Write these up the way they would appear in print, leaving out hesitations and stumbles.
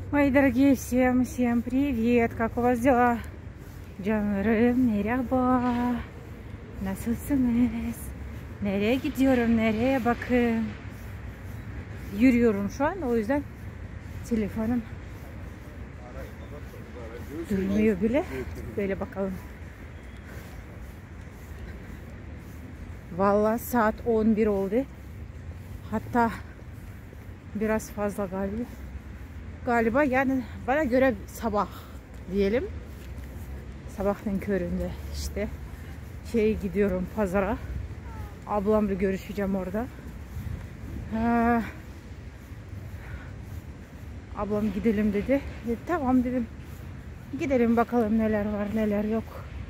Мои дорогие, всем привет! Как у вас дела? Canlarım, merhaba. Nasılsınız? Nereye gidiyorum? Nereye bakın? Yürüyorum şu an, o yüzden telefonum durmuyor bile. Böyle bakalım. Vallahi saat 11 oldu. Hatta biraz fazla galiba yani bana göre sabah diyelim. Sabahın köründe işte gidiyorum pazara. Ablamla görüşeceğim orada. Ablam gidelim dedi. Tamam dedim. Gidelim bakalım neler var neler yok.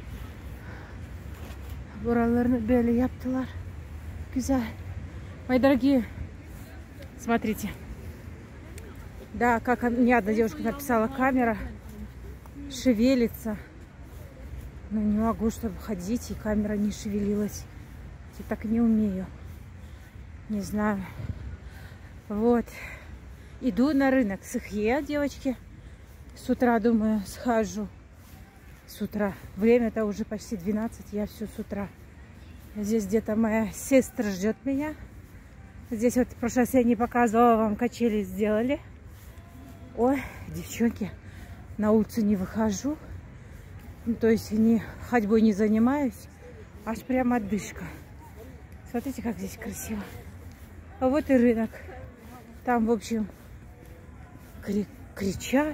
Buralarını böyle yaptılar. Güzel. Мои дорогие, смотрите. Да, как мне одна девушка написала, камера шевелится. Но не могу, чтобы ходить, и камера не шевелилась. Я так не умею. Не знаю. Вот. Иду на рынок Сыхье, девочки. С утра, думаю, схожу. С утра. Время-то уже почти 12, я все с утра. Здесь где-то моя сестра ждет меня. Здесь вот в прошлый раз я не показывала вам, качели сделали. Ой, девчонки, на улицу не выхожу. Ну, то есть ходьбой не занимаюсь. Аж прям отдышка. Смотрите, как здесь красиво. А вот и рынок. Там, в общем, кричат.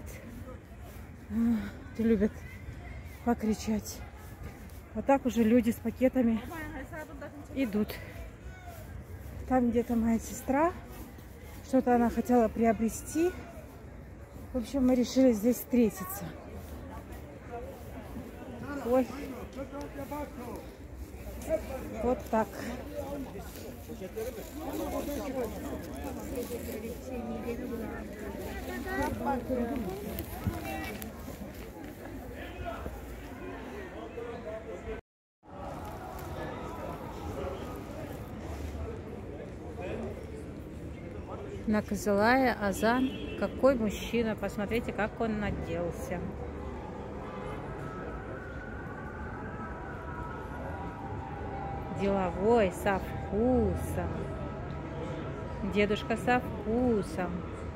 Любят покричать. Вот так уже люди с пакетами идут. Там где-то моя сестра. Что-то она хотела приобрести. В общем, мы решили здесь встретиться. Ой. Вот так. На Кызылая азан. Какой мужчина. Посмотрите, как он наделся. Деловой, со вкусом. Дедушка со вкусом.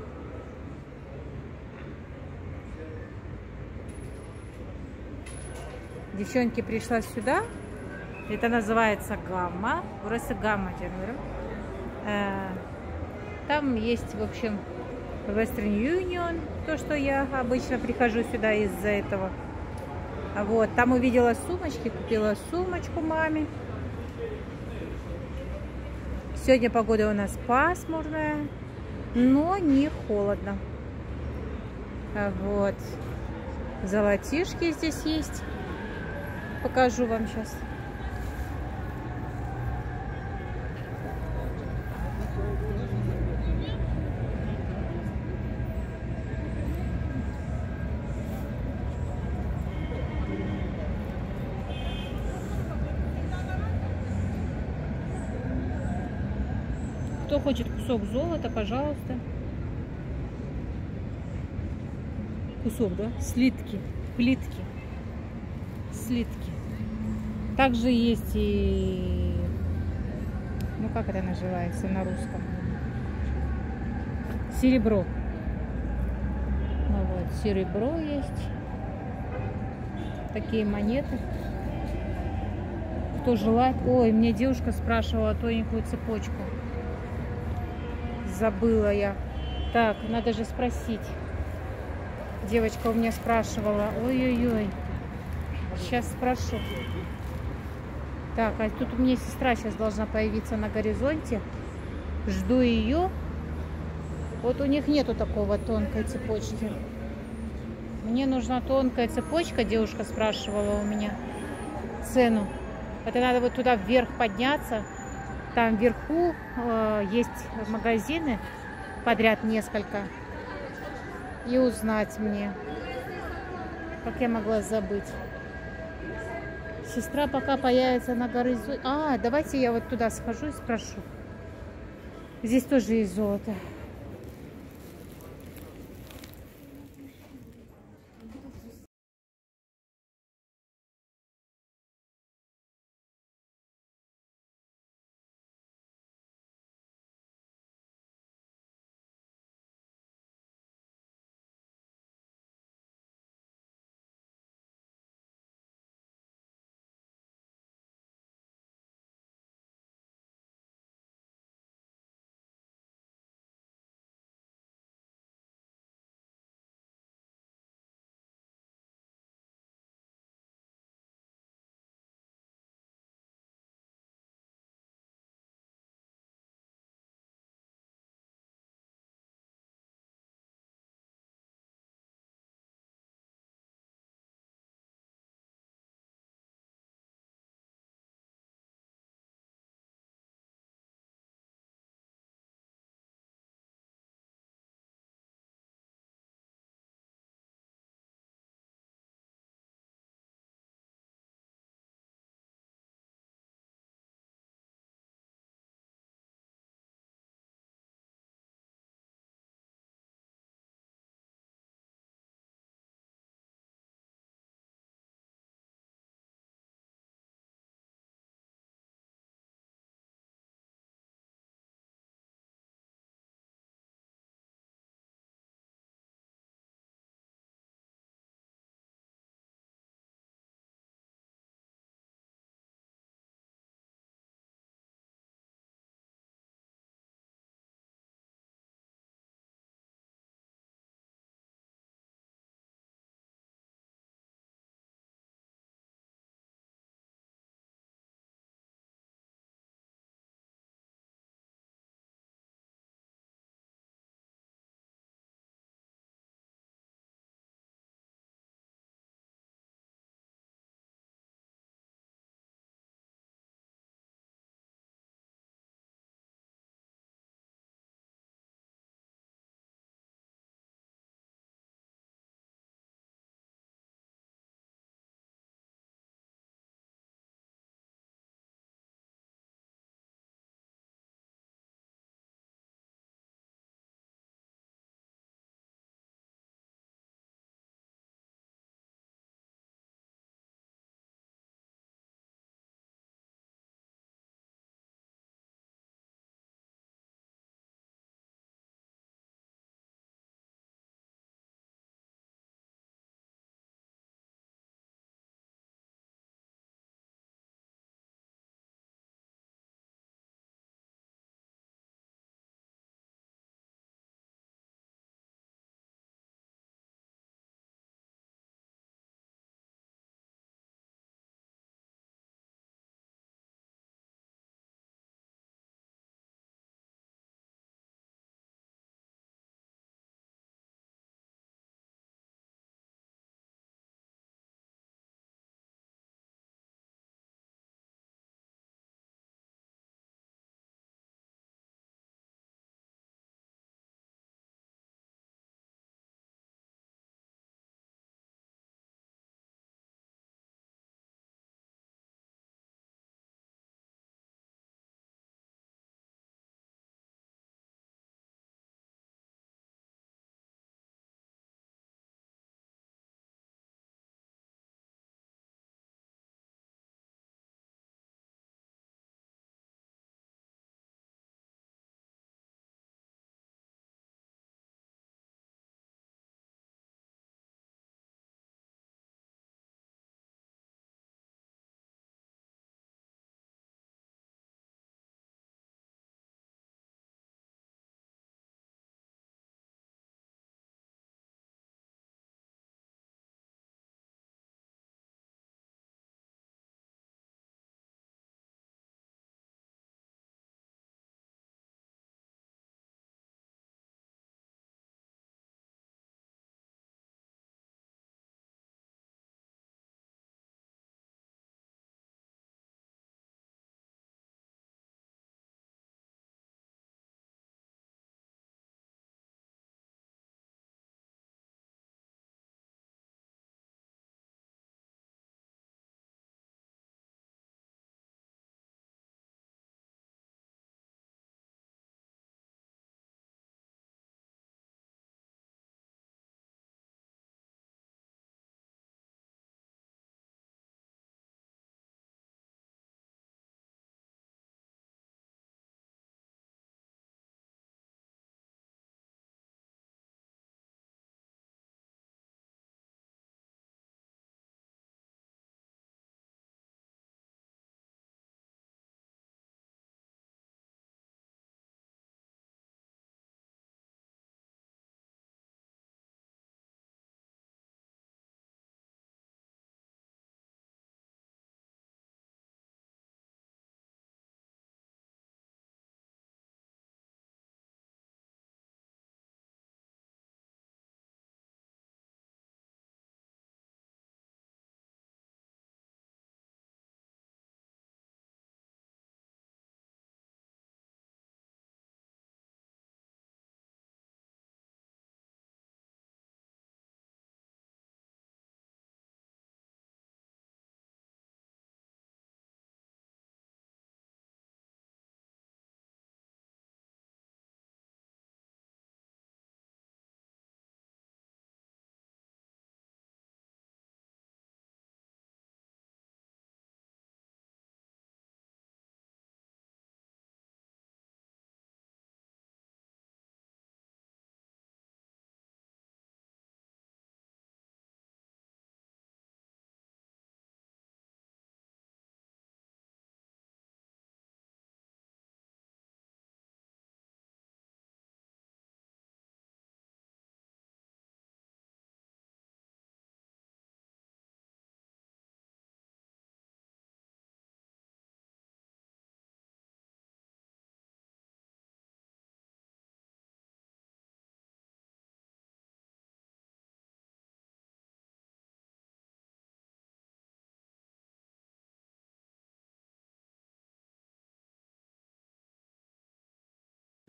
Девчонки, пришла сюда. Это называется Гамма. Просто Гамма, я говорю. Там есть, в общем, Western Union. То, что я обычно прихожу сюда из-за этого. Вот. Там увидела сумочки. Купила сумочку маме. Сегодня погода у нас пасмурная, но не холодно. Вот. Золотишки здесь есть. Покажу вам сейчас. Кто хочет кусок золота, пожалуйста. Кусок, да? Слитки, плитки, слитки. Также есть и... Ну, как это называется на русском? Серебро. Ну вот, серебро есть. Такие монеты. Кто желает... Ой, мне девушка спрашивала тоненькую цепочку. Забыла я. Так, надо же спросить. Девочка у меня спрашивала. Ой-ой-ой. Сейчас спрошу. Так, а тут у меня сестра сейчас должна появиться на горизонте. Жду ее. Вот у них нету такого тонкой цепочки. Мне нужна тонкая цепочка. Девушка спрашивала у меня цену. Это надо вот туда вверх подняться. Там вверху есть магазины, подряд несколько. И узнать мне. Как я могла забыть. Сестра пока появится на горизонте. Давайте я вот туда схожу и спрошу. Здесь тоже есть золото.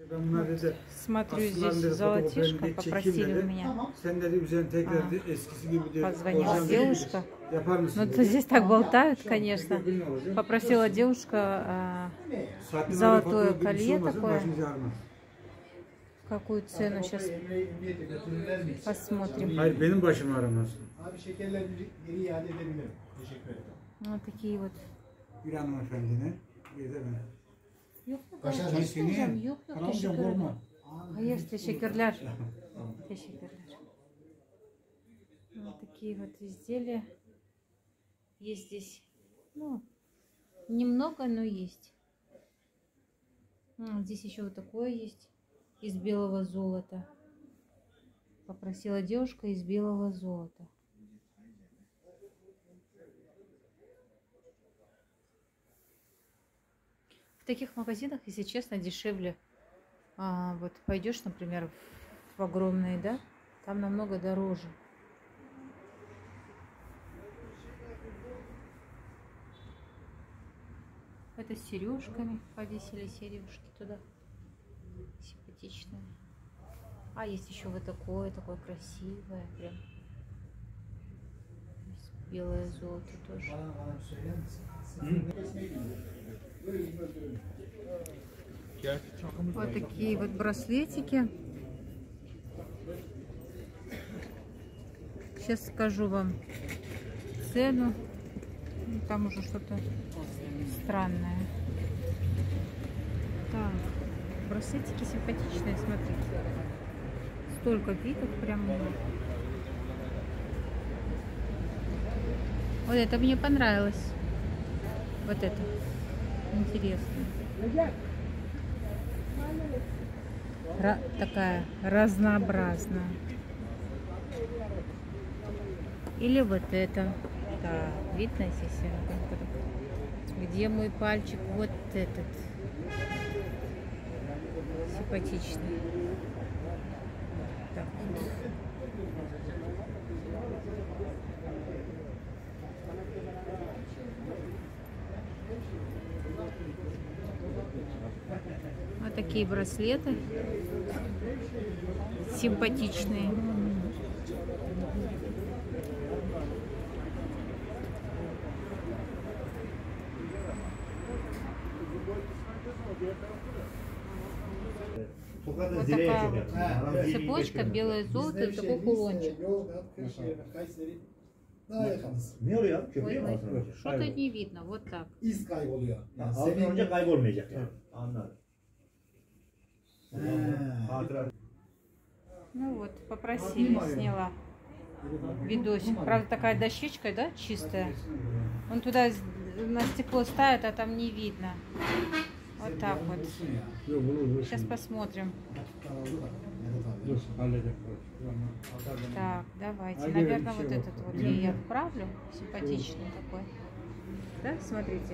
Смотрю, здесь золотишко попросили у меня. Позвонила девушка. Ну, здесь так болтают, конечно. Попросила девушка золотое колье такое. Какую цену сейчас посмотрим. Вот такие вот. Hayır, teşekkürler. Teşekkürler. Вот такие вот изделия. Есть здесь, ну, немного, но есть. Здесь еще вот такое есть из белого золота. Попросила девушка из белого золота. В таких магазинах, если честно, дешевле. Вот пойдешь, например, в огромные, да, там намного дороже. Это с сережками, повесили сережки туда, симпатичные. А есть еще вот такое красивое, прям белое золото тоже. Вот такие вот браслетики. Сейчас скажу вам цену. Там уже что-то странное. Так, браслетики симпатичные, смотрите. Столько видов прям. Вот это мне понравилось. Вот это. Интересно. Такая разнообразная. Или вот это. Да, видно здесь? Где мой пальчик? Вот этот. Симпатичный. Так. Вот такие браслеты. Симпатичные. Вот такая вот цепочка, белое золото и такой кулончик. Что-то не видно, вот так. Ну вот, попросили, сняла видосик. Правда, такая дощечка, да, чистая. Он туда на стекло ставит, а там не видно. Вот так вот. Сейчас посмотрим. Так, давайте. Наверное, вот этот вот я отправлю. Симпатичный такой. Да, смотрите.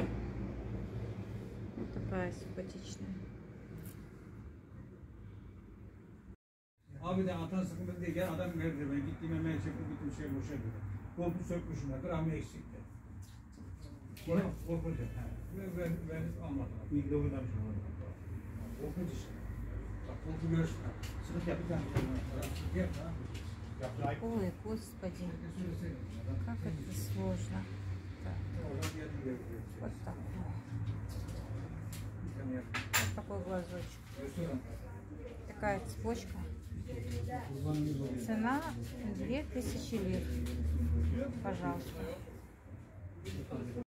Вот такая симпатичная. Abi de atan sıkıntı değil. Gel adam verdi beni. Gittiğim hemen çekip bütün şey boşa gitti. Kompu sökmüşüm. Gramı eksikti. Korkunç. Ben almadım. İlgili oynamışım. Korkunç işte. Bak kompu görürsün. Sıkıntı yapacağım. Ой, господи. Как это сложно. Так. Вот такой. Вот такой глазочек. Такая цепочка. Цена 2000 лир. Пожалуйста.